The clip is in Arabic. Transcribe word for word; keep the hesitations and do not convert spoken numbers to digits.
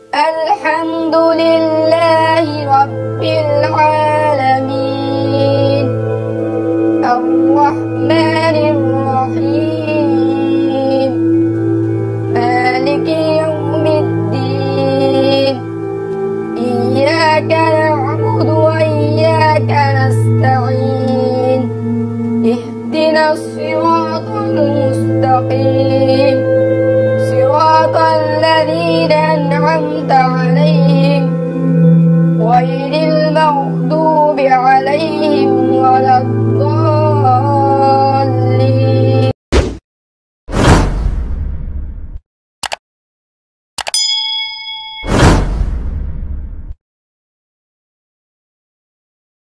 الحمد لله رب العالمين الرحمن الرحيم مالك يوم الدين إياك نعبد وإياك نستعين اهدنا الصراط المستقيم صراط الذين أنعمت عليهم غير المغضوب عليهم ولا الضالين.